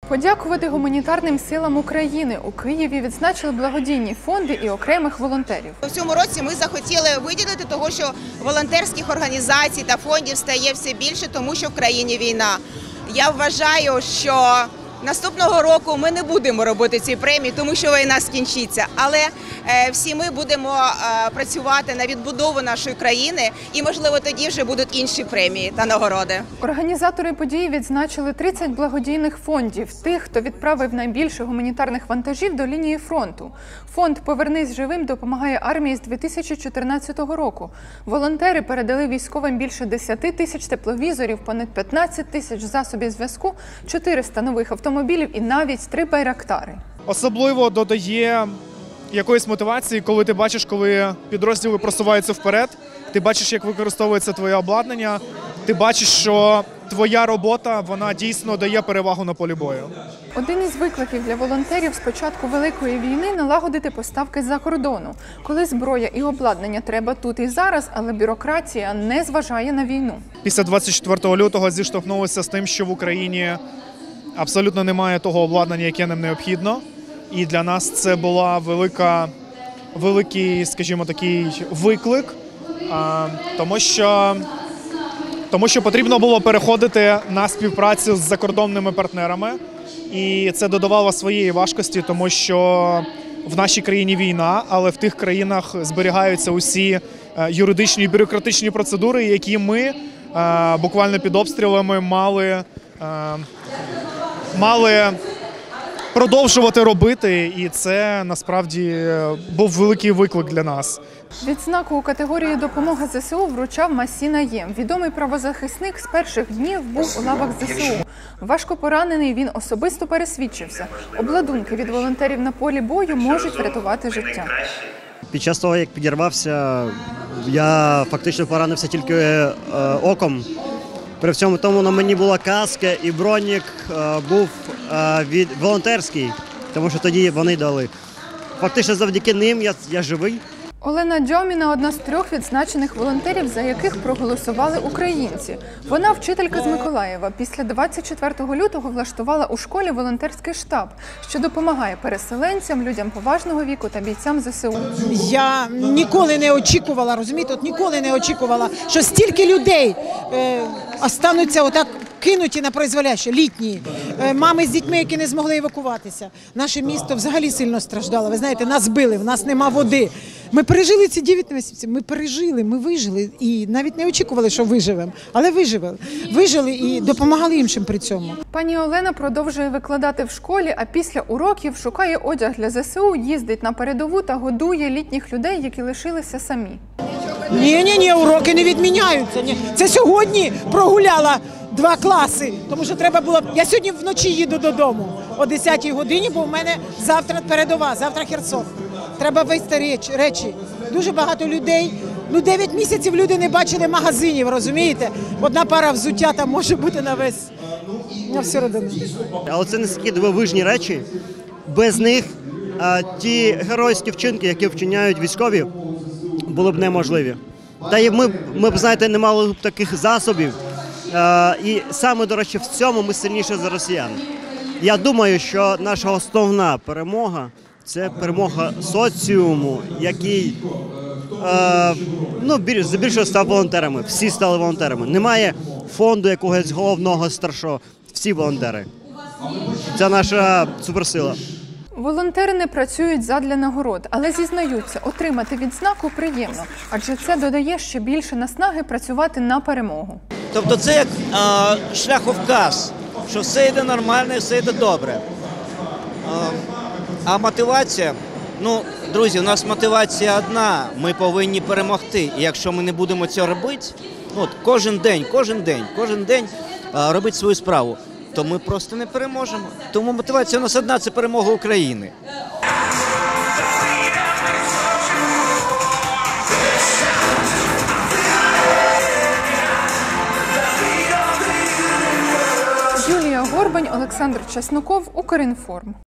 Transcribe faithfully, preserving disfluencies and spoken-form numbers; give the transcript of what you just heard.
Подякувати гуманітарним силам України. У Києві відзначили благодійні фонди і окремих волонтерів. У цьому році ми захотіли виділити того, що волонтерських організацій та фондів стає все більше, тому що в країні війна. Я вважаю, що наступного року ми не будемо робити ці премії, тому що війна скінчиться. Але е, всі ми будемо е, працювати на відбудову нашої країни і, можливо, тоді вже будуть інші премії та нагороди. Організатори події відзначили тридцять благодійних фондів, тих, хто відправив найбільше гуманітарних вантажів до лінії фронту. Фонд «Повернись живим» допомагає армії з дві тисячі чотирнадцятого року. Волонтери передали військовим більше десяти тисяч тепловізорів, понад п'ятнадцять тисяч засобів зв'язку, чотириста нових автомобілів і навіть три байрактари. Особливо додає якоїсь мотивації, коли ти бачиш, коли підрозділи просуваються вперед, ти бачиш, як використовується твоє обладнання, ти бачиш, що твоя робота, вона дійсно дає перевагу на полі бою. Один із викликів для волонтерів з початку Великої війни – налагодити поставки з-за кордону, коли зброя і обладнання треба тут і зараз, але бюрократія не зважає на війну. Після двадцять четвертого лютого зіштовхнулися з тим, що в Україні абсолютно немає того обладнання, яке нам необхідно. І для нас це була велика, великий, скажімо, такий виклик, тому що, тому що потрібно було переходити на співпрацю з закордонними партнерами. І це додавало своєї важкості, тому що в нашій країні війна, але в тих країнах зберігаються усі юридичні і бюрократичні процедури, які ми буквально під обстрілами мали, мали продовжувати робити, і це насправді був великий виклик для нас. Відзнаку у категорії «Допомога ЗСУ» вручав Масі Наєм. Відомий правозахисник з перших днів був у лавах ЗСУ. Важко поранений, він особисто пересвідчився. Обладунки від волонтерів на полі бою можуть врятувати життя. Під час того, як підірвався, я фактично поранився тільки е, оком. При всьому тому на мені була каска і бронік е, був е, від волонтерський, тому що тоді вони дали. Фактично завдяки ним я, я живий. Олена Дьоміна – одна з трьох відзначених волонтерів, за яких проголосували українці. Вона вчителька з Миколаєва. Після двадцять четвертого лютого влаштувала у школі волонтерський штаб, що допомагає переселенцям, людям поважного віку та бійцям ЗСУ. Я ніколи не очікувала, розумієте, от ніколи не очікувала, що стільки людей е, остануться отак кинуті на призволяще, літні, е, мами з дітьми, які не змогли евакуватися. Наше місто взагалі сильно страждало. Ви знаєте, нас били, в нас нема води. Ми пережили ці дев'ять місяців, ми пережили, ми вижили і навіть не очікували, що виживемо, але виживали. Вижили і допомагали іншим при цьому. Пані Олена продовжує викладати в школі, а після уроків шукає одяг для ЗСУ, їздить на передову та годує літніх людей, які лишилися самі. Ні-ні-ні, уроки не відміняються. Ні. Це сьогодні прогуляла два класи, тому що треба було... Я сьогодні вночі їду додому о десятій годині, бо в мене завтра передова, завтра Херсон. Треба вести речі, речі. Дуже багато людей. Ну, дев'ять місяців люди не бачили магазинів, розумієте? Одна пара взуття там може бути на весь, на всю родину. Але це не такі дивовижні речі. Без них а, ті геройські вчинки, які вчиняють військові, були б неможливі. Та й ми, ми б, знаєте, не мали б таких засобів. А, і саме, до речі, в цьому ми сильніші за росіян. Я думаю, що наша основна перемога – це перемога соціуму, який е, ну, більш, здебільшого став волонтерами. Всі стали волонтерами. Немає фонду якогось головного старшого. Всі волонтери. Це наша суперсила. Волонтери не працюють задля нагород, але зізнаються, отримати відзнаку приємно, адже це додає ще більше наснаги працювати на перемогу. Тобто це як а, шляховказ, що все йде нормально і все йде добре. А, а мотивація, ну, друзі, у нас мотивація одна, ми повинні перемогти. І якщо ми не будемо цього робити, ну, от, кожен день, кожен день, кожен день а, робити свою справу, то ми просто не переможемо. Тому мотивація у нас одна – це перемога України. Юлія Горбань, Олександр Чесноков, Укрінформ.